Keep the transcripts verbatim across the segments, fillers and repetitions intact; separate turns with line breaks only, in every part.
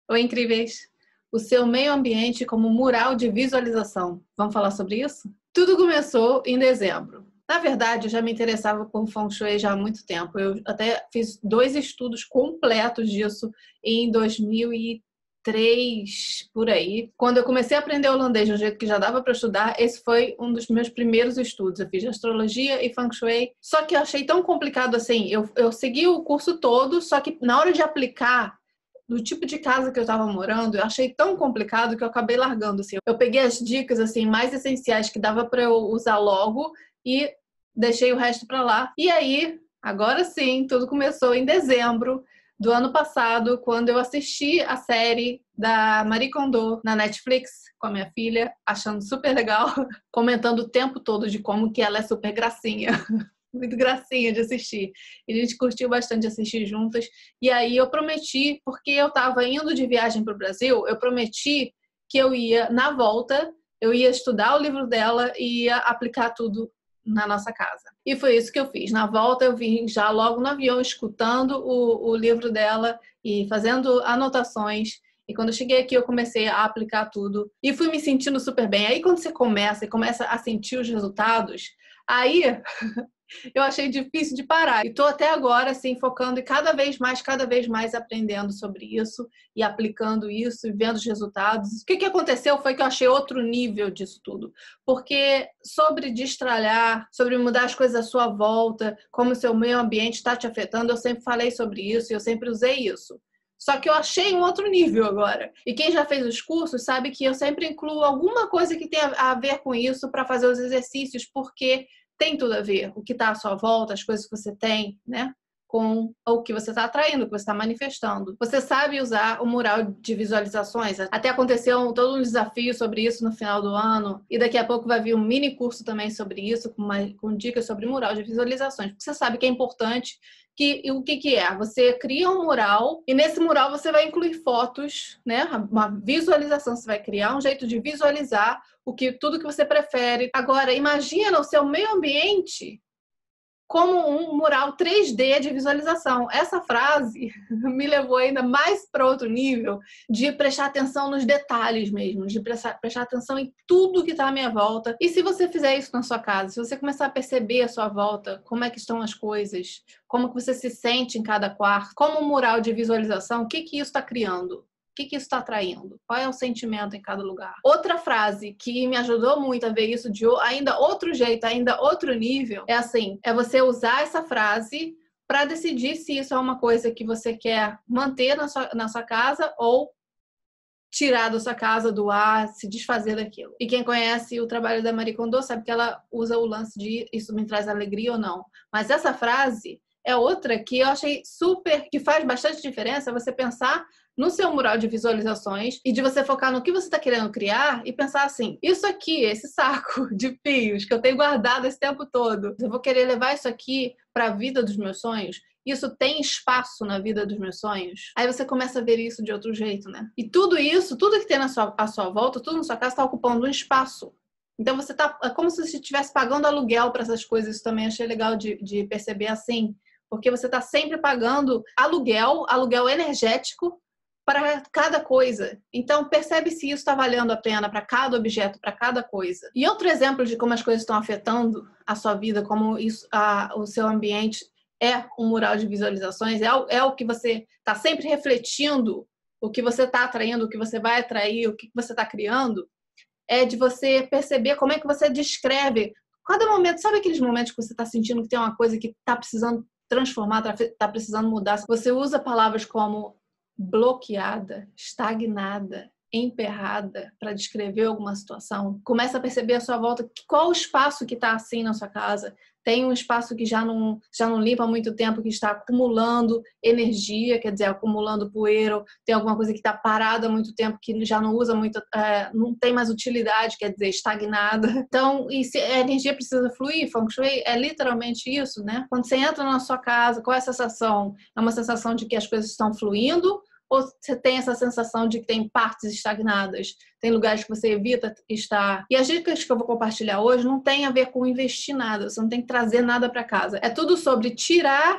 Oi, incríveis! O seu meio ambiente como mural de visualização. Vamos falar sobre isso? Tudo começou em dezembro. Na verdade, eu já me interessava por Feng Shui já há muito tempo. Eu até fiz dois estudos completos disso em dois mil e três, por aí. Quando eu comecei a aprender holandês do jeito que já dava para estudar, esse foi um dos meus primeiros estudos. Eu fiz astrologia e Feng Shui. Só que eu achei tão complicado assim. Eu, eu segui o curso todo, só que na hora de aplicar, do tipo de casa que eu estava morando, eu achei tão complicado que eu acabei largando, assim. Eu peguei as dicas, assim, mais essenciais que dava para eu usar logo e deixei o resto para lá. E aí, agora sim, tudo começou em dezembro do ano passado, quando eu assisti a série da Marie Kondo na Netflix com a minha filha, achando super legal, comentando o tempo todo de como que ela é super gracinha. Muito gracinha de assistir. E a gente curtiu bastante assistir juntas. E aí eu prometi, porque eu estava indo de viagem para o Brasil, eu prometi que eu ia, na volta, eu ia estudar o livro dela e ia aplicar tudo na nossa casa. E foi isso que eu fiz. Na volta eu vim já logo no avião, escutando o, o livro dela e fazendo anotações. E quando eu cheguei aqui, eu comecei a aplicar tudo. E fui me sentindo super bem. Aí quando você começa e começa a sentir os resultados, aí... eu achei difícil de parar. E estou até agora, assim, focando e cada vez mais, cada vez mais aprendendo sobre isso e aplicando isso e vendo os resultados. O que, que aconteceu foi que eu achei outro nível disso tudo. Porque sobre destralhar, sobre mudar as coisas à sua volta, como o seu meio ambiente está te afetando, eu sempre falei sobre isso e eu sempre usei isso. Só que eu achei um outro nível agora. E quem já fez os cursos sabe que eu sempre incluo alguma coisa que tenha a ver com isso para fazer os exercícios, porque tem tudo a ver, o que está à sua volta, as coisas que você tem, né? Com o que você está atraindo, o que você está manifestando. Você sabe usar o mural de visualizações? Até aconteceu todo um desafio sobre isso no final do ano, e daqui a pouco vai vir um mini curso também sobre isso, com, uma, com dicas sobre mural de visualizações, porque você sabe que é importante. Que, e o que, que é? Você cria um mural e nesse mural você vai incluir fotos, né? Uma visualização, você vai criar um jeito de visualizar o que, tudo que você prefere. Agora, imagina o seu meio ambiente como um mural três D de visualização. Essa frase me levou ainda mais para outro nível de prestar atenção nos detalhes mesmo, de prestar, prestar atenção em tudo que está à minha volta. E se você fizer isso na sua casa, se você começar a perceber à sua volta como é que estão as coisas, como que você se sente em cada quarto, como um mural de visualização, o que que isso está criando? O que, que isso está atraindo? Qual é o sentimento em cada lugar? Outra frase que me ajudou muito a ver isso de ainda outro jeito, ainda outro nível, é assim, é você usar essa frase para decidir se isso é uma coisa que você quer manter na sua, na sua casa ou tirar da sua casa, doar, se desfazer daquilo. E quem conhece o trabalho da Marie Kondo sabe que ela usa o lance de isso me traz alegria ou não. Mas essa frase é outra que eu achei super, que faz bastante diferença você pensar no seu mural de visualizações e de você focar no que você está querendo criar e pensar assim, isso aqui, esse saco de fios que eu tenho guardado esse tempo todo, eu vou querer levar isso aqui para a vida dos meus sonhos? Isso tem espaço na vida dos meus sonhos? Aí você começa a ver isso de outro jeito, né? E tudo isso, tudo que tem na sua, à sua volta, tudo na sua casa está ocupando um espaço. Então você tá, é como se você estivesse pagando aluguel para essas coisas. Isso também achei legal de, de perceber assim, porque você está sempre pagando aluguel, aluguel energético para cada coisa. Então, percebe se isso está valendo a pena para cada objeto, para cada coisa. E outro exemplo de como as coisas estão afetando a sua vida, como isso, a, o seu ambiente é um mural de visualizações, é, é o que você está sempre refletindo, o que você está atraindo, o que você vai atrair, o que você está criando, é de você perceber como é que você descreve cada momento. Sabe aqueles momentos que você está sentindo que tem uma coisa que está precisando transformar, está precisando mudar? Você usa palavras como bloqueada, estagnada, emperrada para descrever alguma situação. Começa a perceber à sua volta qual o espaço que está assim na sua casa. Tem um espaço que já não, já não limpa há muito tempo, que está acumulando energia, quer dizer, acumulando poeira. Tem alguma coisa que está parada há muito tempo, que já não usa muito, é, não tem mais utilidade, quer dizer, estagnada. Então, e se a energia precisa fluir, Feng Shui é literalmente isso, né? Quando você entra na sua casa, qual é a sensação? É uma sensação de que as coisas estão fluindo? Ou você tem essa sensação de que tem partes estagnadas? Tem lugares que você evita estar? E as dicas que eu vou compartilhar hoje não tem a ver com investir nada. Você não tem que trazer nada para casa. É tudo sobre tirar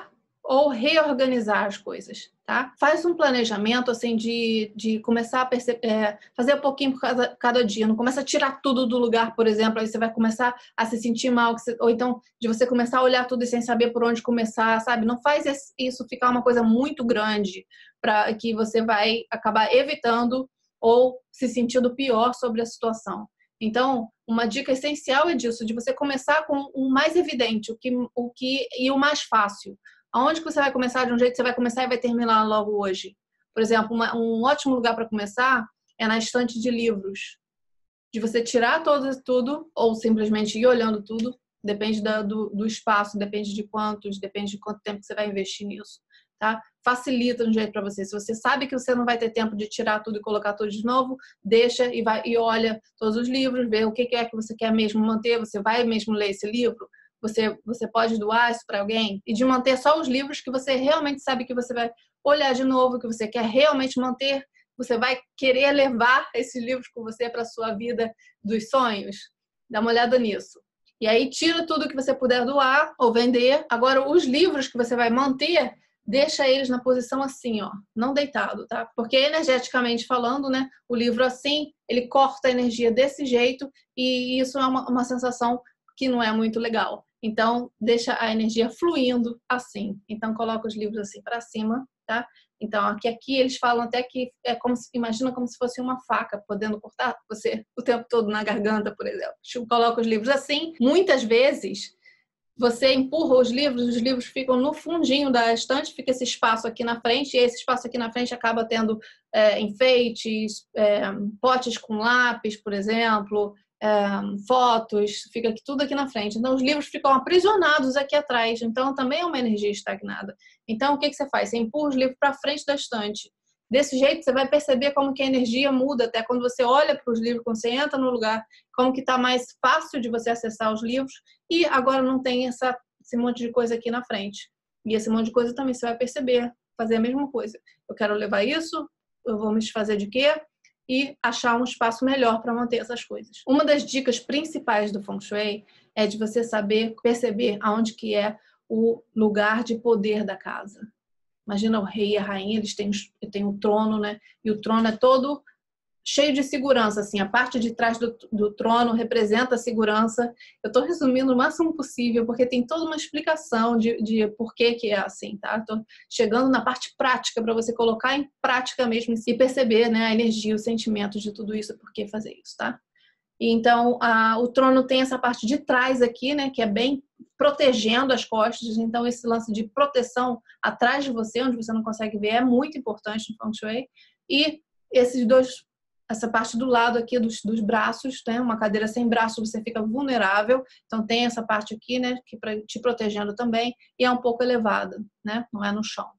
ou reorganizar as coisas, tá? Faz um planejamento, assim, de, de começar a perceber, é, fazer um pouquinho por cada, cada dia. Não começa a tirar tudo do lugar, por exemplo, aí você vai começar a se sentir mal, que você, ou então de você começar a olhar tudo e sem saber por onde começar, sabe? Não faz isso ficar uma coisa muito grande para que você vai acabar evitando ou se sentindo pior sobre a situação. Então, uma dica essencial é disso, de você começar com o mais evidente, o que, o que, e o mais fácil. Aonde que você vai começar de um jeito, você vai começar e vai terminar logo hoje. Por exemplo, uma, um ótimo lugar para começar é na estante de livros. De você tirar todo, tudo, ou simplesmente ir olhando tudo, depende da, do, do espaço, depende de quantos, depende de quanto tempo você vai investir nisso. Tá? Facilita um jeito para você. Se você sabe que você não vai ter tempo de tirar tudo e colocar tudo de novo, deixa e vai e olha todos os livros, vê o que é que você quer mesmo manter, você vai mesmo ler esse livro, você, você pode doar isso para alguém, e de manter só os livros que você realmente sabe que você vai olhar de novo, que você quer realmente manter, você vai querer levar esses livros com você para a sua vida dos sonhos. Dá uma olhada nisso. E aí tira tudo que você puder doar ou vender. Agora, os livros que você vai manter, deixa eles na posição assim, ó, não deitado, tá? Porque energeticamente falando, né, o livro assim, ele corta a energia desse jeito e isso é uma, uma sensação que não é muito legal. Então, deixa a energia fluindo assim. Então, coloca os livros assim para cima, tá? Então, aqui, aqui eles falam até que é como se, imagina como se fosse uma faca, podendo cortar você o tempo todo na garganta, por exemplo. Coloca os livros assim. Muitas vezes, você empurra os livros, os livros ficam no fundinho da estante, fica esse espaço aqui na frente, e esse espaço aqui na frente acaba tendo é, enfeites, é, potes com lápis, por exemplo, é, fotos, fica aqui, tudo aqui na frente. Então, os livros ficam aprisionados aqui atrás, então também é uma energia estagnada. Então, o que, que você faz? Você empurra os livros para frente da estante. Desse jeito, você vai perceber como que a energia muda, até quando você olha para os livros, quando você entra no lugar, como que está mais fácil de você acessar os livros, e agora não tem essa, esse monte de coisa aqui na frente. E esse monte de coisa também você vai perceber, fazer a mesma coisa. Eu quero levar isso, eu vou me desfazer de quê? E achar um espaço melhor para manter essas coisas. Uma das dicas principais do Feng Shui é de você saber perceber aonde que é o lugar de poder da casa. Imagina o rei e a rainha, eles têm, têm um trono, né? E o trono é todo cheio de segurança, assim. A parte de trás do, do trono representa a segurança. Eu estou resumindo o máximo possível, porque tem toda uma explicação de, de por que que é assim, tá? Estou chegando na parte prática, para você colocar em prática mesmo e perceber, né, a energia, o sentimento de tudo isso, por que fazer isso, tá? E então, a, o trono tem essa parte de trás aqui, né, que é bem protegendo as costas. Então, esse lance de proteção atrás de você, onde você não consegue ver, é muito importante no Feng Shui. E esses dois, essa parte do lado aqui dos, dos braços, né, uma cadeira sem braço, você fica vulnerável. Então, tem essa parte aqui, né, que pra, te protegendo também, e é um pouco elevada, né, não é no chão.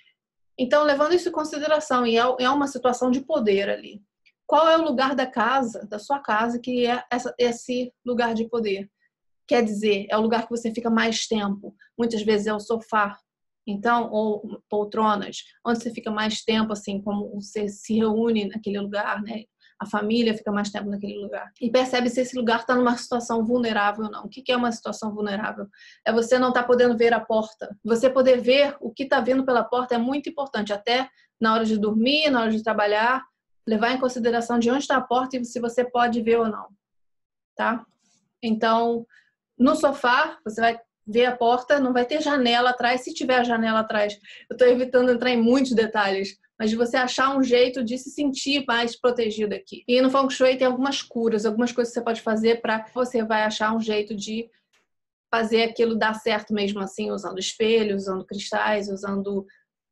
Então, levando isso em consideração, e é, é uma situação de poder ali. Qual é o lugar da casa, da sua casa, que é essa, esse lugar de poder? Quer dizer, é o lugar que você fica mais tempo. Muitas vezes é o sofá, então, ou poltronas, onde você fica mais tempo, assim, como você se reúne naquele lugar, né? A família fica mais tempo naquele lugar. E percebe se esse lugar está numa situação vulnerável ou não. O que é uma situação vulnerável? É você não estar tá podendo ver a porta. Você poder ver o que está vindo pela porta é muito importante, até na hora de dormir, na hora de trabalhar, levar em consideração de onde está a porta e se você pode ver ou não, tá? Então, no sofá, você vai ver a porta, não vai ter janela atrás. Se tiver a janela atrás, eu estou evitando entrar em muitos detalhes, mas de você achar um jeito de se sentir mais protegido aqui. E no Feng Shui tem algumas curas, algumas coisas que você pode fazer para você vai achar um jeito de fazer aquilo dar certo mesmo assim, usando espelhos, usando cristais, usando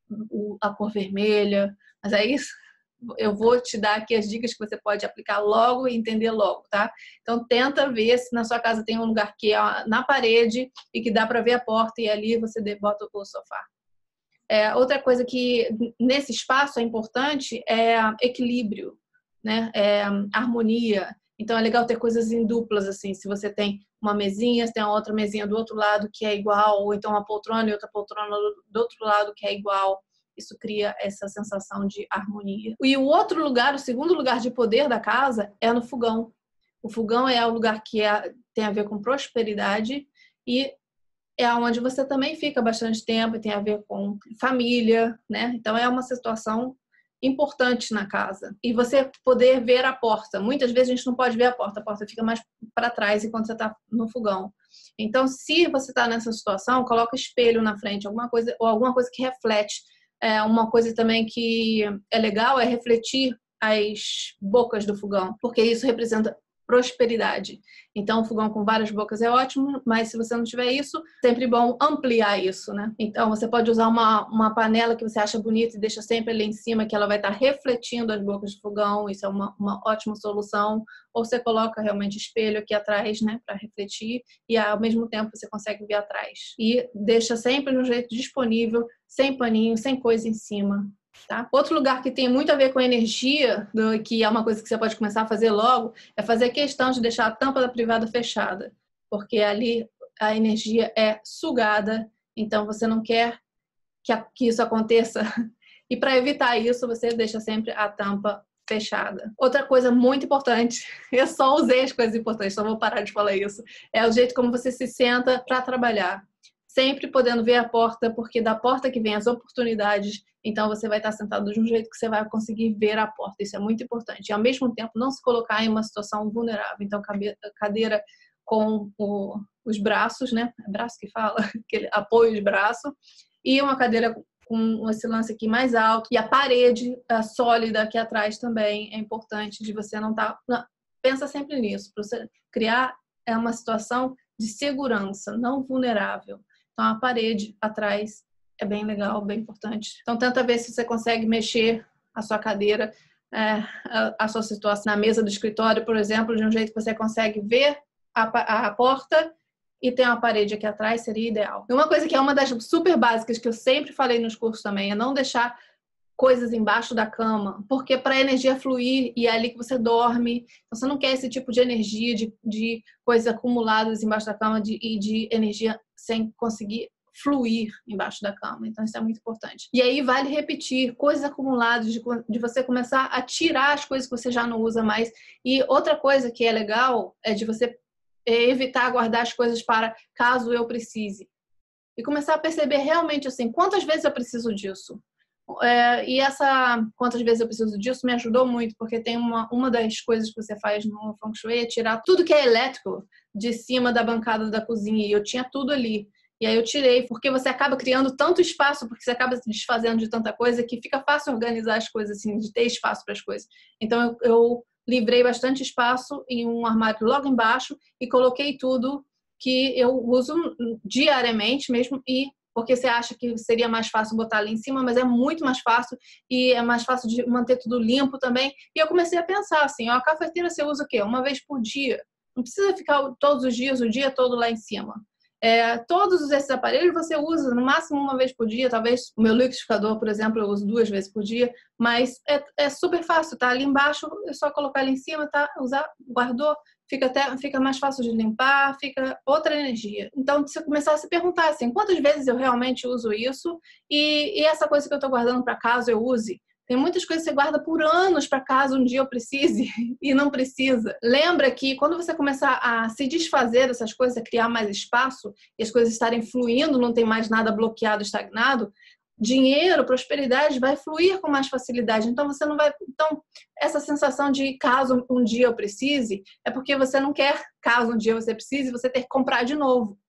a cor vermelha. Mas é isso. Eu vou te dar aqui as dicas que você pode aplicar logo e entender logo, tá? Então, tenta ver se na sua casa tem um lugar que é na parede e que dá para ver a porta e ali você bota o sofá. É, outra coisa que nesse espaço é importante é equilíbrio, né? É harmonia. Então, é legal ter coisas em duplas, assim. Se você tem uma mesinha, você tem a outra mesinha do outro lado que é igual, ou então uma poltrona e outra poltrona do outro lado que é igual. Isso cria essa sensação de harmonia. E o outro lugar, o segundo lugar de poder da casa é no fogão. O fogão é o lugar que é, tem a ver com prosperidade e é onde você também fica bastante tempo e tem a ver com família, né? Então é uma situação importante na casa. E você poder ver a porta. Muitas vezes a gente não pode ver a porta, a porta fica mais para trás enquanto você está no fogão. Então, se você está nessa situação, coloca espelho na frente, alguma coisa, ou alguma coisa que reflete. É, uma coisa também que é legal é refletir as bocas do fogão, porque isso representa prosperidade. Então, o fogão com várias bocas é ótimo, mas se você não tiver isso, sempre bom ampliar isso, né? Então, você pode usar uma, uma panela que você acha bonita e deixa sempre ali em cima, que ela vai estar refletindo as bocas do fogão, isso é uma, uma ótima solução. Ou você coloca realmente espelho aqui atrás, né, para refletir, e ao mesmo tempo você consegue ver atrás. E deixa sempre no jeito disponível, sem paninho, sem coisa em cima. Tá? Outro lugar que tem muito a ver com energia, que é uma coisa que você pode começar a fazer logo, é fazer questão de deixar a tampa da privada fechada, porque ali a energia é sugada, então você não quer que, a, que isso aconteça. E para evitar isso, você deixa sempre a tampa fechada. Outra coisa muito importante, eu só usei as coisas importantes, só vou parar de falar isso, é o jeito como você se senta para trabalhar. Sempre podendo ver a porta, porque da porta que vem as oportunidades, então você vai estar sentado de um jeito que você vai conseguir ver a porta. Isso é muito importante. E ao mesmo tempo não se colocar em uma situação vulnerável. Então cadeira com o, os braços, né? É braço que fala, aquele apoio de braço, e uma cadeira com esse lance aqui mais alto, e a parede a sólida aqui atrás também é importante de você não estar... Tá... Pensa sempre nisso, para você criar é uma situação de segurança, não vulnerável. Então, a parede atrás é bem legal, bem importante. Então, tenta ver se você consegue mexer a sua cadeira, é, a, a sua situação na mesa do escritório, por exemplo, de um jeito que você consegue ver a, a porta e tem uma parede aqui atrás, seria ideal. E uma coisa que é uma das super básicas que eu sempre falei nos cursos também é não deixar coisas embaixo da cama, porque para a energia fluir e é ali que você dorme, então você não quer esse tipo de energia, de, de coisas acumuladas embaixo da cama de, e de energia sem conseguir fluir embaixo da cama. Então isso é muito importante. E aí vale repetir coisas acumuladas, de, de você começar a tirar as coisas que você já não usa mais. E outra coisa que é legal é de você evitar guardar as coisas para caso eu precise. E começar a perceber realmente assim, quantas vezes eu preciso disso? É, e essa quantas vezes eu preciso disso me ajudou muito, porque tem uma, uma das coisas que você faz no Feng Shui é tirar tudo que é elétrico de cima da bancada da cozinha, e eu tinha tudo ali. E aí eu tirei, porque você acaba criando tanto espaço, porque você acaba se desfazendo de tanta coisa, que fica fácil organizar as coisas, assim, de ter espaço para as coisas. Então eu, eu livrei bastante espaço em um armário logo embaixo e coloquei tudo que eu uso diariamente mesmo, e porque você acha que seria mais fácil botar ali em cima, mas é muito mais fácil e é mais fácil de manter tudo limpo também. E eu comecei a pensar assim, ó, a cafeteira você usa o quê? Uma vez por dia. Não precisa ficar todos os dias, o dia todo lá em cima. É, todos esses aparelhos você usa no máximo uma vez por dia, talvez o meu liquidificador, por exemplo, eu uso duas vezes por dia, mas é, é super fácil, tá ali embaixo, é só colocar ali em cima, tá? Usar, guardou, fica até fica mais fácil de limpar, fica outra energia. Então, você começar a se perguntar assim, quantas vezes eu realmente uso isso e, e essa coisa que eu tô guardando para caso eu use? Tem muitas coisas que você guarda por anos para caso um dia eu precise e não precisa. Lembra que quando você começar a se desfazer dessas coisas, a criar mais espaço e as coisas estarem fluindo, não tem mais nada bloqueado, estagnado, dinheiro, prosperidade vai fluir com mais facilidade. Então você não vai, então essa sensação de caso um dia eu precise é porque você não quer, caso um dia você precise, você ter que comprar de novo.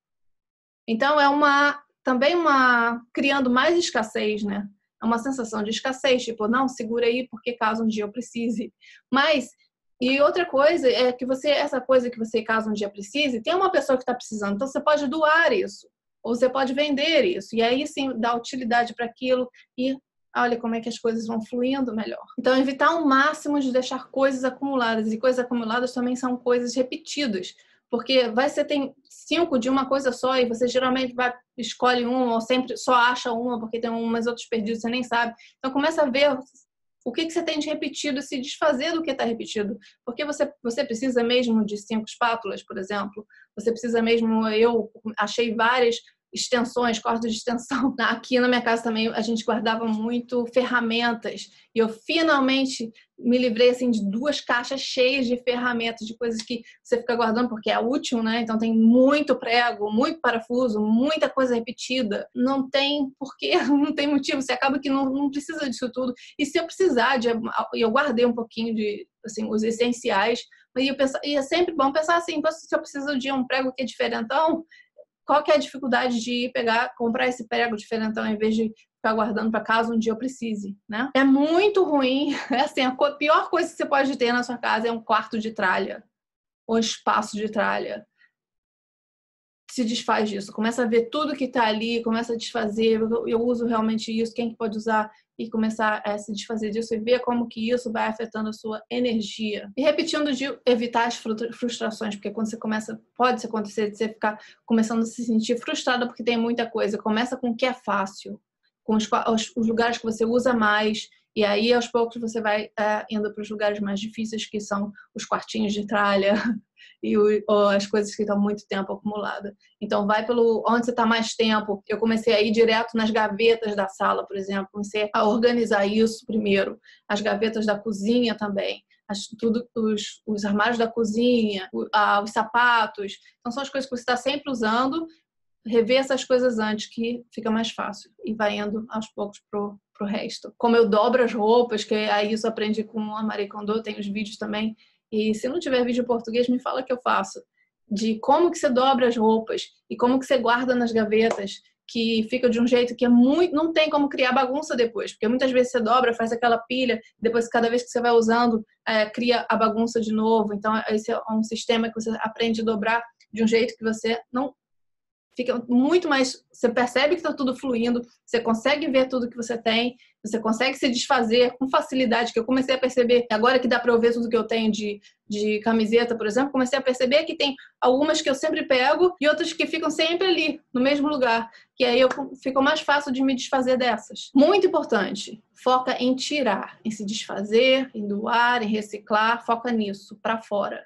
Então é uma também uma criando mais escassez, né? É uma sensação de escassez, tipo, não, segura aí porque caso um dia eu precise. Mas, e outra coisa é que você, essa coisa que você caso um dia precise, tem uma pessoa que está precisando, então você pode doar isso, ou você pode vender isso, e aí sim dá utilidade para aquilo e olha como é que as coisas vão fluindo melhor. Então, evitar ao máximo de deixar coisas acumuladas, e coisas acumuladas também são coisas repetidas. Porque vai ser, tem cinco de uma coisa só e você geralmente vai, escolhe uma ou sempre só acha uma porque tem umas outras perdidas, você nem sabe. Então começa a ver o que, que você tem de repetido e se desfazer do que está repetido. Porque você, você precisa mesmo de cinco espátulas, por exemplo. Você precisa mesmo, eu achei várias extensões, cordas de extensão. Aqui na minha casa também a gente guardava muito ferramentas. E eu finalmente me livrei assim de duas caixas cheias de ferramentas, de coisas que você fica guardando porque é útil, né? Então tem muito prego, muito parafuso, muita coisa repetida. Não tem porquê, não tem motivo. Você acaba que não, não precisa disso tudo. E se eu precisar de, eu guardei um pouquinho de assim os essenciais, mas eu penso, e é sempre bom pensar assim, se eu preciso de um prego que é diferentão, qual que é a dificuldade de ir pegar, comprar esse prego diferentão em vez de ficar guardando para caso um dia eu precise, né? É muito ruim. É assim, a pior coisa que você pode ter na sua casa é um quarto de tralha ou espaço de tralha. Se desfaz disso, começa a ver tudo que está ali, começa a desfazer, eu, eu uso realmente isso, quem que pode usar, e começar a se desfazer disso e ver como que isso vai afetando a sua energia. E repetindo de evitar as frustrações, porque quando você começa, pode acontecer de você ficar começando a se sentir frustrada porque tem muita coisa. Começa com o que é fácil, com os, os, os lugares que você usa mais, e aí aos poucos você vai é, indo para os lugares mais difíceis, que são os quartinhos de tralha, e o, ou as coisas que estão muito tempo acumuladas. Então vai pelo onde você está mais tempo. Eu comecei a ir direto nas gavetas da sala, por exemplo, comecei a organizar isso primeiro, as gavetas da cozinha também, as, tudo, os, os armários da cozinha, o, a, os sapatos. Então são as coisas que você está sempre usando. Rever essas coisas antes, que fica mais fácil, e vai indo aos poucos pro, pro resto. Como eu dobro as roupas, que aí isso aprendi com a Marie Kondo, tem os vídeos também. E se não tiver vídeo em português, me fala que eu faço. De como que você dobra as roupas e como que você guarda nas gavetas, que fica de um jeito que é muito... Não tem como criar bagunça depois, porque muitas vezes você dobra, faz aquela pilha, depois cada vez que você vai usando, é, cria a bagunça de novo. Então esse é um sistema que você aprende a dobrar de um jeito que você não... Fica muito mais... Você percebe que está tudo fluindo, você consegue ver tudo que você tem, você consegue se desfazer com facilidade, que eu comecei a perceber, agora que dá para eu ver tudo que eu tenho de, de camiseta, por exemplo, comecei a perceber que tem algumas que eu sempre pego e outras que ficam sempre ali, no mesmo lugar, que aí eu fico mais fácil de me desfazer dessas. Muito importante, foca em tirar, em se desfazer, em doar, em reciclar, foca nisso, para fora.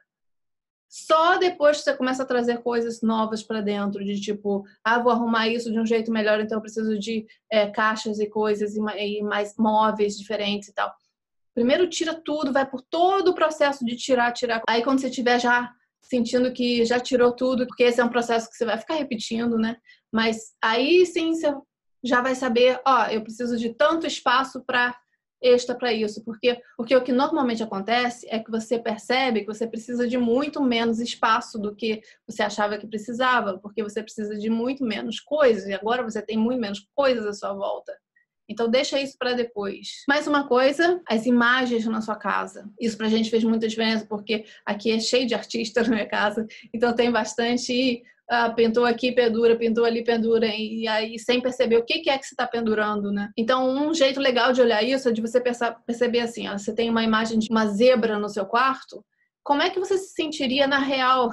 Só depois que você começa a trazer coisas novas para dentro, de tipo, ah, vou arrumar isso de um jeito melhor, então eu preciso de é, caixas e coisas e, e mais móveis diferentes e tal. Primeiro tira tudo, vai por todo o processo de tirar, tirar. Aí quando você estiver já sentindo que já tirou tudo, porque esse é um processo que você vai ficar repetindo, né? Mas aí sim você já vai saber, ó, eu preciso de tanto espaço para extra para isso, porque, porque o que normalmente acontece é que você percebe que você precisa de muito menos espaço do que você achava que precisava, porque você precisa de muito menos coisas e agora você tem muito menos coisas à sua volta. Então deixa isso para depois. Mais uma coisa, as imagens na sua casa. Isso pra gente fez muita diferença, porque aqui é cheio de artistas na minha casa, então tem bastante... Ah, pintou aqui, pendura, pintou ali, pendura, e aí sem perceber o que é que você está pendurando, né? Então, um jeito legal de olhar isso é de você perceber assim, ó, você tem uma imagem de uma zebra no seu quarto, como é que você se sentiria na real?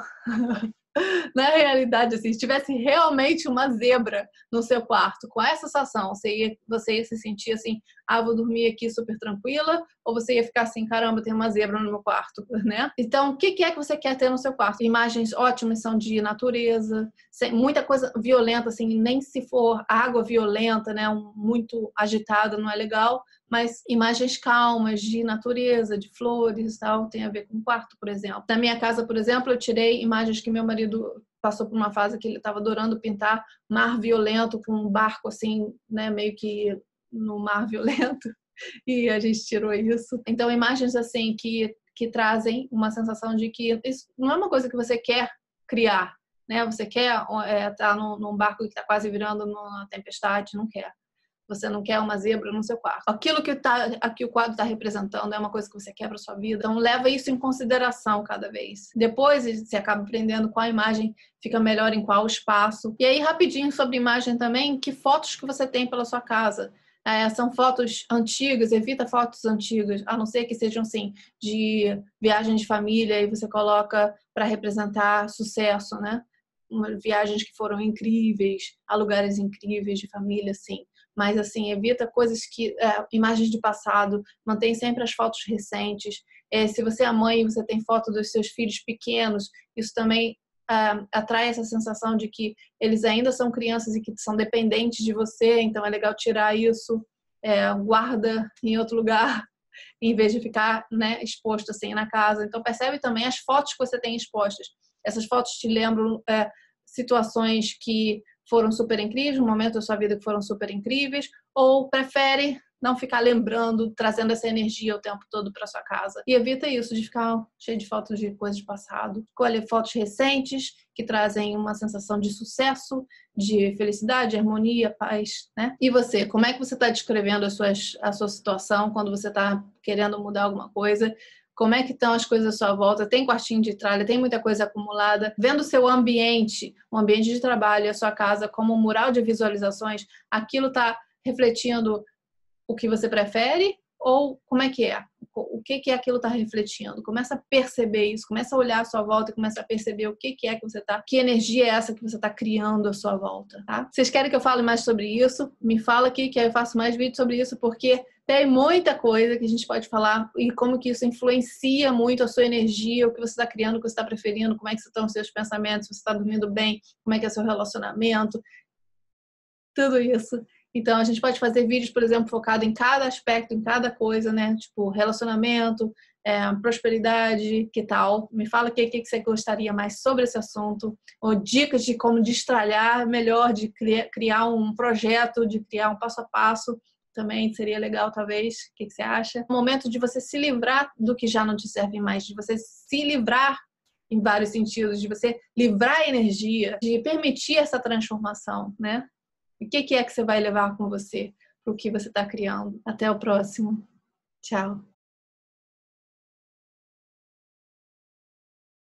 Na realidade, assim, se tivesse realmente uma zebra no seu quarto, com essa sensação, você ia, você ia se sentir assim, ah, vou dormir aqui super tranquila, ou você ia ficar assim, caramba, tem uma zebra no meu quarto, né? Então, o que é que você quer ter no seu quarto? Imagens ótimas são de natureza, muita coisa violenta, assim, nem se for água violenta, né, muito agitada, não é legal, mas imagens calmas de natureza, de flores e tal, tem a ver com o quarto, por exemplo. Na minha casa, por exemplo, eu tirei imagens que meu marido passou por uma fase que ele estava adorando pintar mar violento com um barco assim, né, meio que no mar violento, e a gente tirou isso. Então, imagens assim que, que trazem uma sensação de que isso não é uma coisa que você quer criar, né? Você quer é, estar num, num barco que está quase virando numa tempestade, não quer. Você não quer uma zebra no seu quarto. Aquilo que tá, aqui o quadro está representando é uma coisa que você quer para sua vida. Então, leva isso em consideração cada vez. Depois, você acaba aprendendo qual imagem fica melhor em qual espaço. E aí, rapidinho sobre imagem também, que fotos que você tem pela sua casa. É, são fotos antigas, evita fotos antigas, a não ser que sejam assim, de viagem de família e você coloca para representar sucesso, né? Viagens que foram incríveis, a lugares incríveis de família, sim. Mas, assim, evita coisas que... É, imagens de passado, mantém sempre as fotos recentes. É, se você é mãe e você tem foto dos seus filhos pequenos, isso também é, atrai essa sensação de que eles ainda são crianças e que são dependentes de você, então é legal tirar isso, é, guarda em outro lugar. em vez de ficar, né, exposto assim na casa. Então percebe também as fotos que você tem expostas. Essas fotos te lembram é, situações que foram super incríveis, momentos da sua vida que foram super incríveis, ou prefere não ficar lembrando, trazendo essa energia o tempo todo para sua casa. E evita isso de ficar cheio de fotos de coisas do passado. Escolhe fotos recentes que trazem uma sensação de sucesso, de felicidade, harmonia, paz, né? E você, como é que você está descrevendo a sua, a sua situação quando você está querendo mudar alguma coisa? Como é que estão as coisas à sua volta? Tem quartinho de tralha, tem muita coisa acumulada. Vendo o seu ambiente, o ambiente de trabalho, a sua casa como um mural de visualizações, aquilo está refletindo o que você prefere ou como é que é? O que que aquilo está refletindo? Começa a perceber isso, começa a olhar à sua volta e começa a perceber o que que é que você está, que energia é essa que você está criando à sua volta, tá? Vocês querem que eu fale mais sobre isso? Me fala aqui que eu faço mais vídeos sobre isso, porque tem muita coisa que a gente pode falar e como que isso influencia muito a sua energia, o que você está criando, o que você está preferindo, como é que estão os seus pensamentos, se você está dormindo bem, como é que é o seu relacionamento, tudo isso. Então, a gente pode fazer vídeos, por exemplo, focado em cada aspecto, em cada coisa, né? Tipo, relacionamento, é, prosperidade, que tal? Me fala o que, que você gostaria mais sobre esse assunto, ou dicas de como destralhar melhor, de criar, criar um projeto, de criar um passo a passo, também seria legal, talvez. O que, que você acha? O momento de você se livrar do que já não te serve mais, de você se livrar em vários sentidos, de você livrar a energia, de permitir essa transformação, né? O que é que você vai levar com você para o que você está criando? Até o próximo. Tchau.